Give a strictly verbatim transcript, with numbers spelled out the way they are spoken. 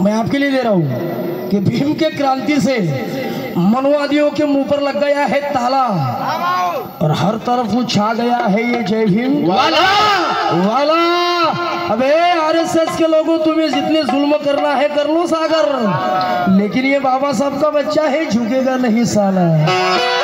मैं आपके लिए दे रहा हूँ कि भीम के क्रांति से मनवादियों के मुंह पर लग गया है ताला और हर तरफ छा गया है ये जय भीम वाला वाला। अबे आरएसएस के लोगों, तुम्हें जितने जुल्म करना है कर लो सागर, लेकिन ये बाबा साहब का बच्चा है, झुकेगा नहीं साला।